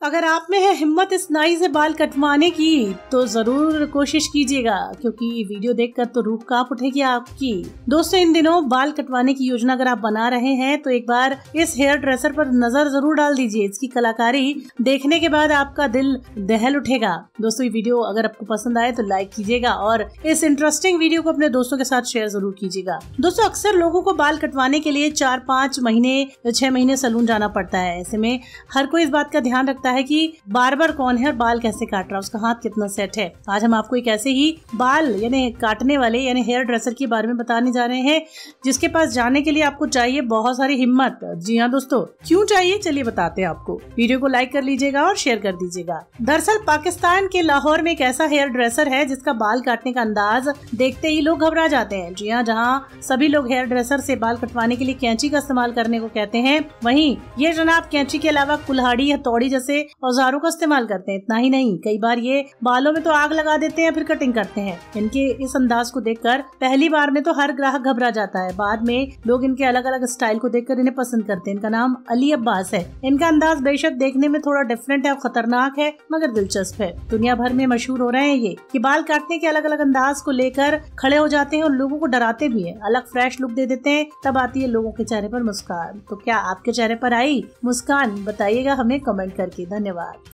अगर आप में है हिम्मत इस नाई से बाल कटवाने की तो जरूर कोशिश कीजिएगा, क्योंकि वीडियो देखकर तो रूह कांप उठेगी आपकी। दोस्तों, इन दिनों बाल कटवाने की योजना अगर आप बना रहे हैं तो एक बार इस हेयर ड्रेसर पर नजर जरूर डाल दीजिए। इसकी कलाकारी देखने के बाद आपका दिल दहल उठेगा। दोस्तों, ये वीडियो अगर आपको पसंद आए तो लाइक कीजिएगा और इस इंटरेस्टिंग वीडियो को अपने दोस्तों के साथ शेयर जरूर कीजिएगा। दोस्तों, अक्सर लोगों को बाल कटवाने के लिए 4-5 महीने 6 महीने सैलून जाना पड़ता है। ऐसे में हर कोई इस बात का ध्यान रखता है कि बार्बर कौन है और बाल कैसे काट रहा है, उसका हाथ कितना सेट है। आज हम आपको एक ऐसे ही बाल यानी काटने वाले यानी हेयर ड्रेसर के बारे में बताने जा रहे हैं, जिसके पास जाने के लिए आपको चाहिए बहुत सारी हिम्मत। जी हाँ दोस्तों, क्यों चाहिए चलिए बताते हैं आपको। वीडियो को लाइक कर लीजिएगा और शेयर कर दीजिएगा। दरअसल पाकिस्तान के लाहौर में एक ऐसा हेयर ड्रेसर है जिसका बाल काटने का अंदाज देखते ही लोग घबरा जाते हैं। जी हाँ, जहाँ सभी लोग हेयर ड्रेसर से बाल कटवाने के लिए कैंची का इस्तेमाल करने को कहते हैं, वहीं ये जनाब कैंची के अलावा कुल्हाड़ी, हथौड़ी जैसे औजारों का इस्तेमाल करते हैं। इतना ही नहीं, कई बार ये बालों में तो आग लगा देते हैं फिर कटिंग करते हैं। इनके इस अंदाज को देखकर पहली बार में तो हर ग्राहक घबरा जाता है, बाद में लोग इनके अलग अलग स्टाइल को देखकर इन्हें पसंद करते हैं। इनका नाम अली अब्बास है। इनका अंदाज बेशक देखने में थोड़ा डिफरेंट है और खतरनाक है, मगर दिलचस्प है। दुनिया भर में मशहूर हो रहे हैं ये कि बाल काटने के अलग अलग अंदाज को लेकर खड़े हो जाते हैं और लोगों को डराते भी है। अलग फ्रेश लुक दे देते हैं, तब आती है लोगों के चेहरे पर मुस्कान। तो क्या आपके चेहरे पर आई मुस्कान? बताइएगा हमें कमेंट करके। धन्यवाद।